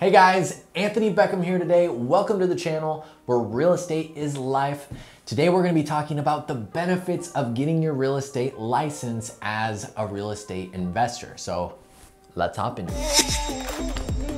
Hey guys, Anthony Beckham here today. Welcome to the channel where real estate is life. Today we're going to be talking about the benefits of getting your real estate license as a real estate investor. So let's hop into it.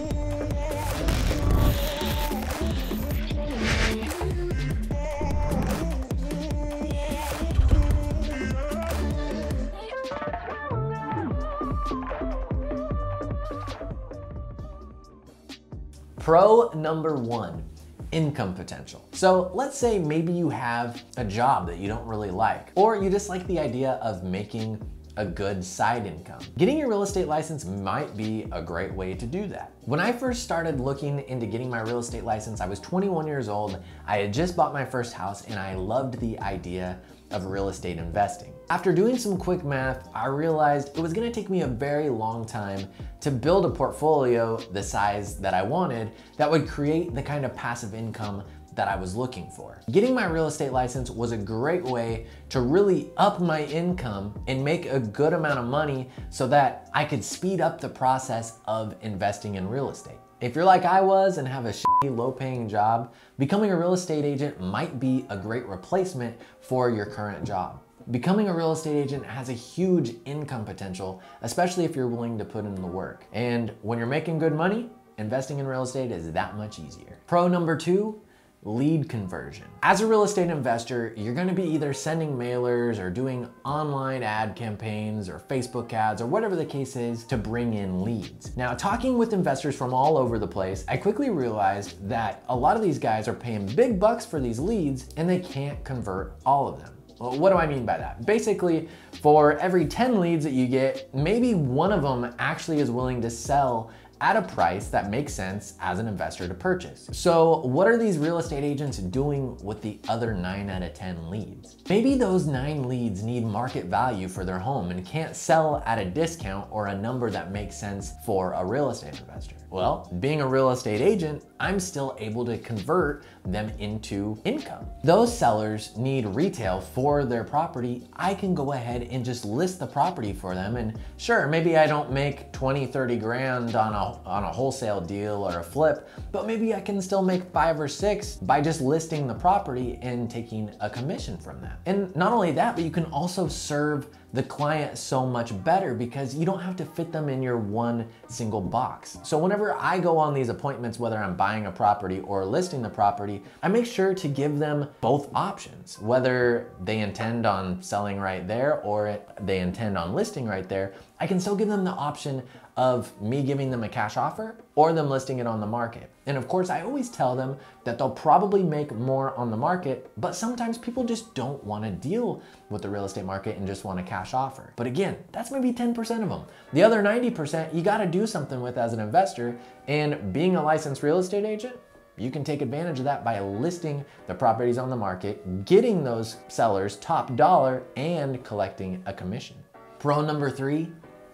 Pro number one, income potential. So let's say maybe you have a job that you don't really like, or you just like the idea of making a good side income. Getting your real estate license might be a great way to do that. When I first started looking into getting my real estate license, I was 21 years old. I had just bought my first house and I loved the idea of real estate investing. After doing some quick math, I realized it was gonna take me a very long time to build a portfolio the size that I wanted that would create the kind of passive income that I was looking for. Getting my real estate license was a great way to really up my income and make a good amount of money so that I could speed up the process of investing in real estate. If you're like I was and have a shitty low-paying job, becoming a real estate agent might be a great replacement for your current job. Becoming a real estate agent has a huge income potential, especially if you're willing to put in the work. And when you're making good money, investing in real estate is that much easier. Pro number two, lead conversion. As a real estate investor, you're gonna be either sending mailers or doing online ad campaigns or Facebook ads or whatever the case is to bring in leads. Now, talking with investors from all over the place, I quickly realized that a lot of these guys are paying big bucks for these leads and they can't convert all of them. Well, what do I mean by that? Basically, for every 10 leads that you get, maybe one of them actually is willing to sell at a price that makes sense as an investor to purchase. So what are these real estate agents doing with the other 9 out of 10 leads? Maybe those 9 leads need market value for their home and can't sell at a discount or a number that makes sense for a real estate investor. Well, being a real estate agent, I'm still able to convert them into income. Those sellers need retail for their property. I can go ahead and just list the property for them. And sure, maybe I don't make 20, 30 grand on a wholesale deal or a flip, but maybe I can still make 5 or 6 by just listing the property and taking a commission from that. And not only that, but you can also serve the client so much better because you don't have to fit them in your one single box. So whenever I go on these appointments, whether I'm buying a property or listing the property, I make sure to give them both options, whether they intend on selling right there or they intend on listing right there. I can still give them the option of me giving them a cash offer or them listing it on the market. And of course, I always tell them that they'll probably make more on the market, but sometimes people just don't want to deal with the real estate market and just want a cash offer. But again, that's maybe 10% of them. The other 90%, you got to do something with as an investor, and being a licensed real estate agent, you can take advantage of that by listing the properties on the market, getting those sellers top dollar, and collecting a commission. Pro number 3,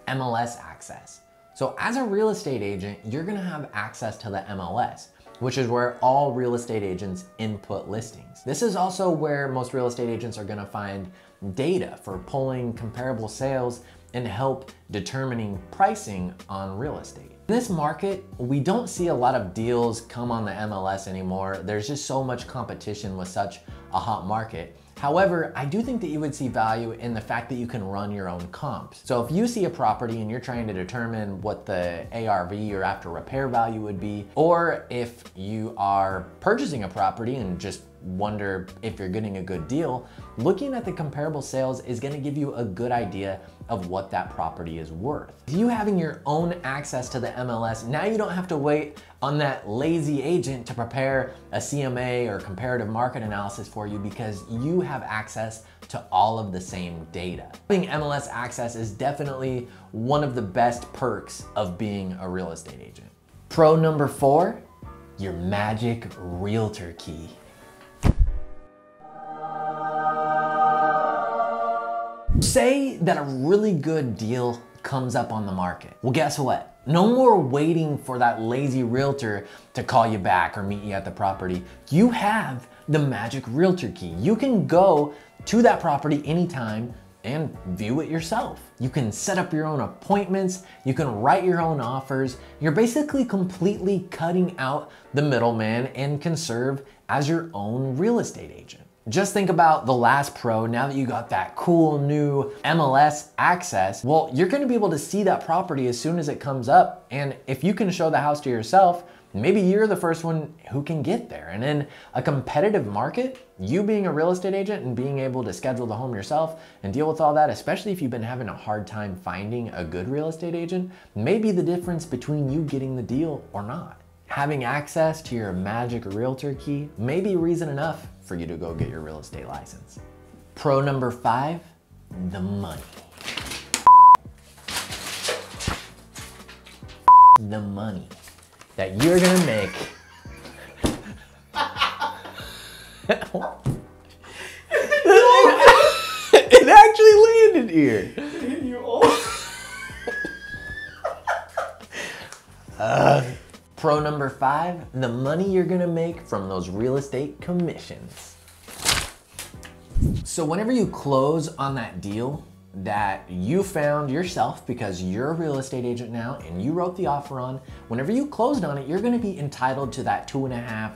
MLS access. So as a real estate agent, you're gonna have access to the MLS, which is where all real estate agents input listings. This is also where most real estate agents are gonna find data for pulling comparable sales and help determining pricing on real estate. In this market, we don't see a lot of deals come on the MLS anymore. There's just so much competition with such a hot market. However, I do think that you would see value in the fact that you can run your own comps. So if you see a property and you're trying to determine what the ARV or after repair value would be, or if you are purchasing a property and just wonder if you're getting a good deal, looking at the comparable sales is gonna give you a good idea of what that property is worth. You having your own access to the MLS, now you don't have to wait on that lazy agent to prepare a CMA or comparative market analysis for you because you have access to all of the same data. Having MLS access is definitely one of the best perks of being a real estate agent. Pro number 4, your magic realtor key. Say that a really good deal comes up on the market. Well, guess what? No more waiting for that lazy realtor to call you back or meet you at the property. You have the magic realtor key. You can go to that property anytime, and view it yourself. You can set up your own appointments, you can write your own offers. You're basically completely cutting out the middleman and can serve as your own real estate agent. Just think about the last pro. Now that you got that cool new MLS access, well, you're gonna be able to see that property as soon as it comes up. And if you can show the house to yourself, maybe you're the first one who can get there. And in a competitive market, you being a real estate agent and being able to schedule the home yourself and deal with all that, especially if you've been having a hard time finding a good real estate agent, may be the difference between you getting the deal or not. Having access to your magic realtor key may be reason enough for you to go get your real estate license. Pro number 5, the money. The money that you're gonna make. It actually landed here. Pro number 5, the money you're gonna make from those real estate commissions. So whenever you close on that deal that you found yourself because you're a real estate agent now and you wrote the offer on, whenever you closed on it, you're gonna be entitled to that 2.5%,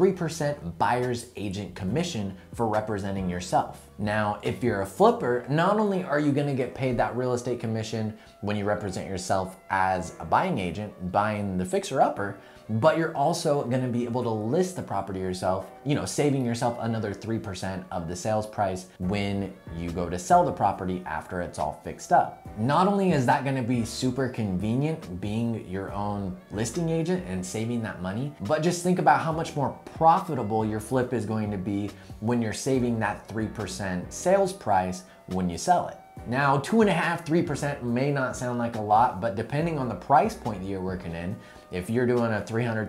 3% buyer's agent commission for representing yourself. Now, if you're a flipper, not only are you gonna get paid that real estate commission when you represent yourself as a buying agent, buying the fixer-upper, but you're also gonna be able to list the property yourself, saving yourself another 3% of the sales price when you go to sell the property after it's all fixed up. Not only is that gonna be super convenient being your own listing agent and saving that money, but just think about how much more profitable your flip is going to be when you're saving that 3% sales price when you sell it. Now, 2.5%, 3% may not sound like a lot, but depending on the price point that you're working in, if you're doing a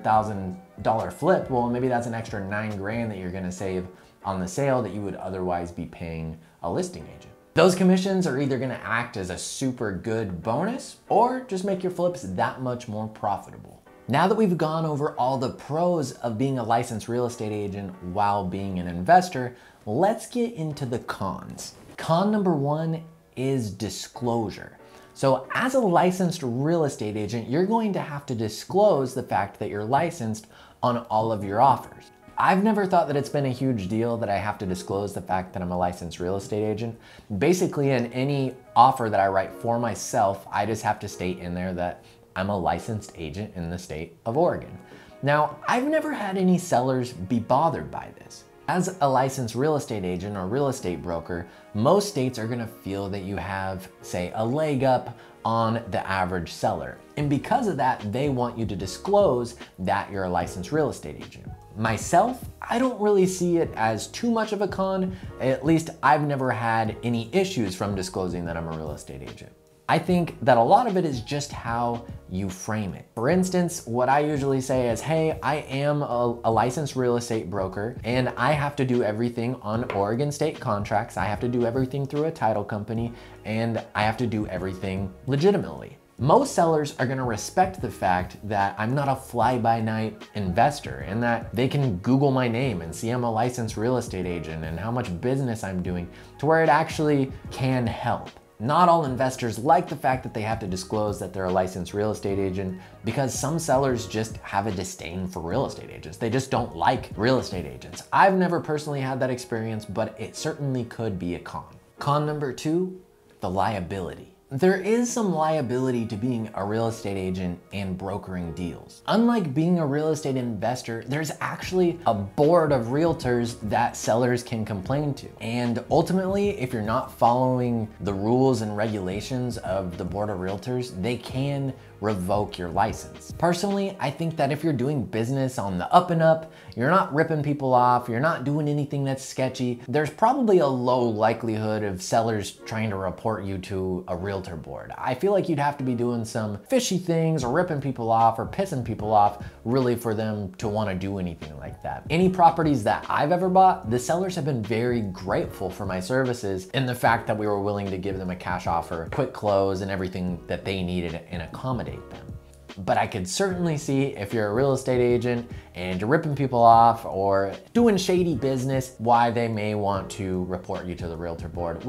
$300,000 flip, well, maybe that's an extra $9,000 that you're gonna save on the sale that you would otherwise be paying a listing agent. Those commissions are either gonna act as a super good bonus or just make your flips that much more profitable. Now that we've gone over all the pros of being a licensed real estate agent while being an investor, let's get into the cons. Con number 1 is disclosure. So as a licensed real estate agent, you're going to have to disclose the fact that you're licensed on all of your offers. I've never thought that it's been a huge deal that I have to disclose the fact that I'm a licensed real estate agent. Basically, in any offer that I write for myself, I just have to state in there that I'm a licensed agent in the state of Oregon. Now, I've never had any sellers be bothered by this. As a licensed real estate agent or real estate broker, most states are gonna feel that you have, say, a leg up on the average seller. And because of that, they want you to disclose that you're a licensed real estate agent. Myself, I don't really see it as too much of a con. At least I've never had any issues from disclosing that I'm a real estate agent. I think that a lot of it is just how you frame it. For instance, what I usually say is, hey, I am a licensed real estate broker and I have to do everything on Oregon state contracts. I have to do everything through a title company and I have to do everything legitimately. Most sellers are gonna respect the fact that I'm not a fly-by-night investor and that they can Google my name and see I'm a licensed real estate agent and how much business I'm doing to where it actually can help. Not all investors like the fact that they have to disclose that they're a licensed real estate agent because some sellers just have a disdain for real estate agents. They just don't like real estate agents. I've never personally had that experience, but it certainly could be a con. Con number 2, the liability. There is some liability to being a real estate agent and brokering deals. Unlike being a real estate investor, there's actually a board of realtors that sellers can complain to. And ultimately, if you're not following the rules and regulations of the board of realtors, they can revoke your license. Personally, I think that if you're doing business on the up and up, you're not ripping people off, you're not doing anything that's sketchy, there's probably a low likelihood of sellers trying to report you to a realtor board. I feel like you'd have to be doing some fishy things or ripping people off or pissing people off really for them to want to do anything like that. Any properties that I've ever bought, the sellers have been very grateful for my services and the fact that we were willing to give them a cash offer, quick close, and everything that they needed and accommodate them. But I could certainly see if you're a real estate agent and you're ripping people off or doing shady business, why they may want to report you to the realtor board, which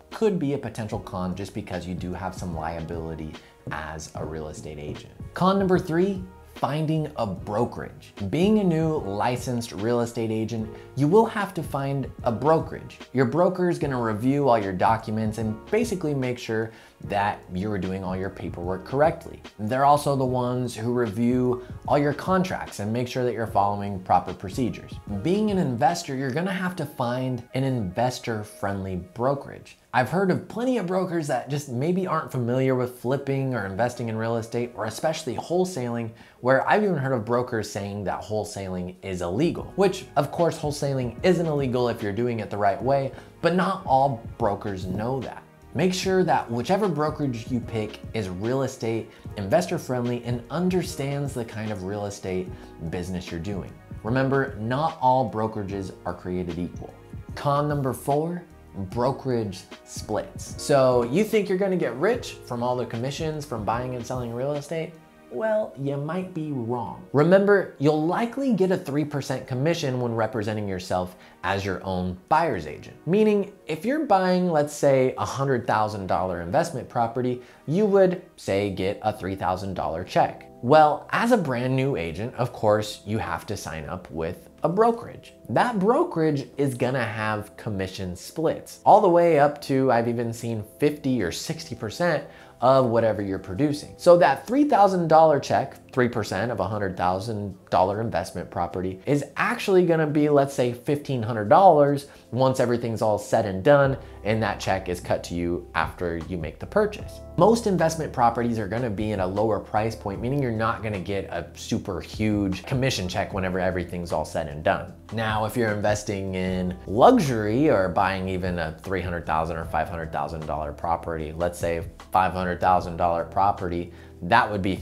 could be a potential con just because you do have some liability as a real estate agent. Con number 3, finding a brokerage. Being a new licensed real estate agent, you will have to find a brokerage. Your broker is going to review all your documents and basically make sure that you're doing all your paperwork correctly. They're also the ones who review all your contracts and make sure that you're following proper procedures. Being an investor, you're going to have to find an investor-friendly brokerage. I've heard of plenty of brokers that just maybe aren't familiar with flipping or investing in real estate, or especially wholesaling, where I've even heard of brokers saying that wholesaling is illegal, which of course wholesaling isn't illegal if you're doing it the right way, but not all brokers know that. Make sure that whichever brokerage you pick is real estate, investor friendly, and understands the kind of real estate business you're doing. Remember, not all brokerages are created equal. Con number 4, brokerage splits. So you think you're gonna get rich from all the commissions from buying and selling real estate? Well, you might be wrong. Remember, you'll likely get a 3% commission when representing yourself as your own buyer's agent. Meaning, if you're buying, let's say, a $100,000 investment property, you would, say, get a $3,000 check. Well, as a brand new agent, of course, you have to sign up with a brokerage. That brokerage is gonna have commission splits, all the way up to, I've even seen 50 or 60% of whatever you're producing. So that $3,000 check, 3% of a $100,000 investment property, is actually gonna be, let's say, $1,500 once everything's all said and done and that check is cut to you after you make the purchase. Most investment properties are gonna be in a lower price point, meaning you're not gonna get a super huge commission check whenever everything's all said and done. Now, if you're investing in luxury or buying even a $300,000 or $500,000 property, let's say $500,000 property, that would be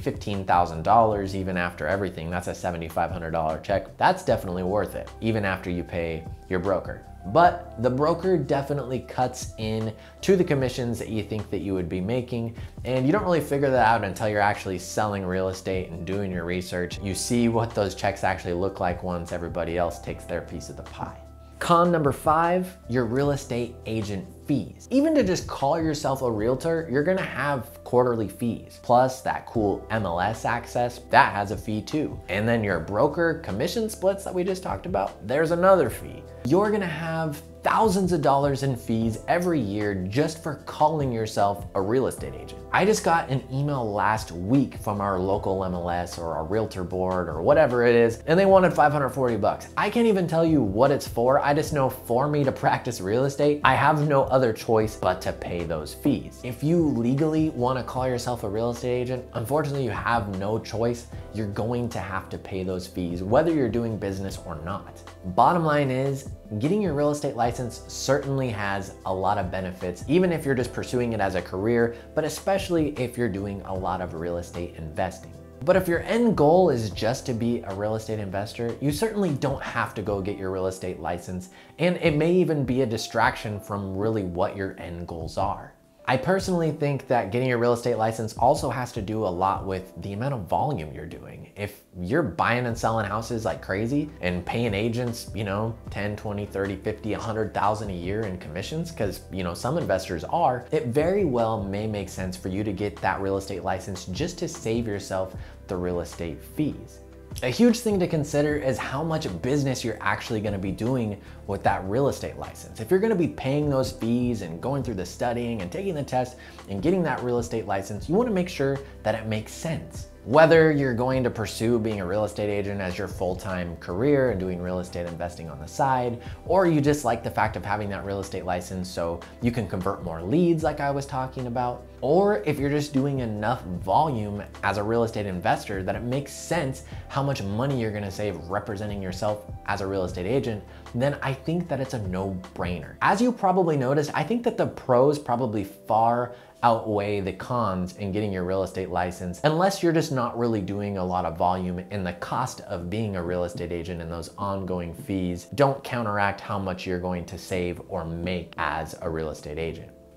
$15,000 even after everything. That's a $7,500 check. That's definitely worth it, even after you pay your broker. But the broker definitely cuts in to the commissions that you think that you would be making, and you don't really figure that out until you're actually selling real estate and doing your research. You see what those checks actually look like once everybody else takes their piece of the pie. Con number 5, your real estate agent fees. Even to just call yourself a realtor, you're gonna have quarterly fees. Plus that cool MLS access, that has a fee too. And then your broker commission splits that we just talked about, there's another fee. You're gonna have thousands of dollars in fees every year just for calling yourself a real estate agent. I just got an email last week from our local MLS or our realtor board or whatever it is, and they wanted $540. I can't even tell you what it's for. I just know for me to practice real estate, I have no other choice but to pay those fees. If you legally want to call yourself a real estate agent, unfortunately you have no choice. You're going to have to pay those fees, whether you're doing business or not. Bottom line is, getting your real estate license certainly has a lot of benefits, even if you're just pursuing it as a career, but especially if you're doing a lot of real estate investing. But if your end goal is just to be a real estate investor, you certainly don't have to go get your real estate license, and it may even be a distraction from really what your end goals are. I personally think that getting your real estate license also has to do a lot with the amount of volume you're doing. If you're buying and selling houses like crazy and paying agents, 10, 20, 30, 50, 100,000 a year in commissions, because some investors are, it very well may make sense for you to get that real estate license just to save yourself the real estate fees. A huge thing to consider is how much business you're actually going to be doing with that real estate license. If you're going to be paying those fees and going through the studying and taking the test and getting that real estate license, you want to make sure that it makes sense. Whether you're going to pursue being a real estate agent as your full-time career and doing real estate investing on the side, or you just like the fact of having that real estate license so you can convert more leads like I was talking about, or if you're just doing enough volume as a real estate investor that it makes sense how much money you're gonna save representing yourself as a real estate agent, then I think that it's a no-brainer. As you probably noticed, I think that the pros probably far outweigh the cons in getting your real estate license, unless you're just not really doing a lot of volume, and the cost of being a real estate agent and those ongoing fees don't counteract how much you're going to save or make as a real estate agent.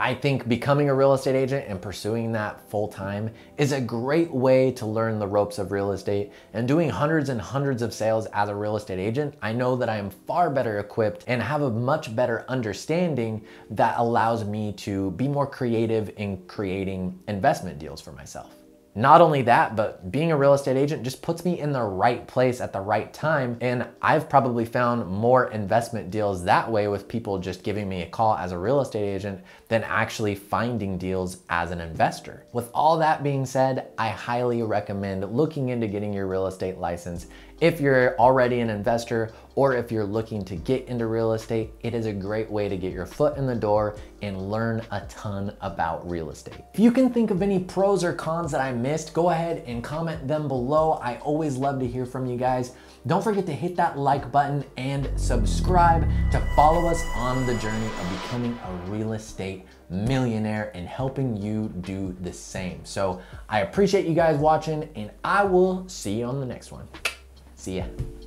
I think becoming a real estate agent and pursuing that full time is a great way to learn the ropes of real estate. And doing hundreds and hundreds of sales as a real estate agent, I know that I am far better equipped and have a much better understanding that allows me to be more creative in creating investment deals for myself. Not only that, but being a real estate agent just puts me in the right place at the right time. And I've probably found more investment deals that way with people just giving me a call as a real estate agent than actually finding deals as an investor. With all that being said, I highly recommend looking into getting your real estate license. If you're already an investor or if you're looking to get into real estate, it is a great way to get your foot in the door and learn a ton about real estate. If you can think of any pros or cons that I missed, go ahead and comment them below. I always love to hear from you guys. Don't forget to hit that like button and subscribe to follow us on the journey of becoming a real estate millionaire and helping you do the same. So I appreciate you guys watching, and I will see you on the next one. See ya.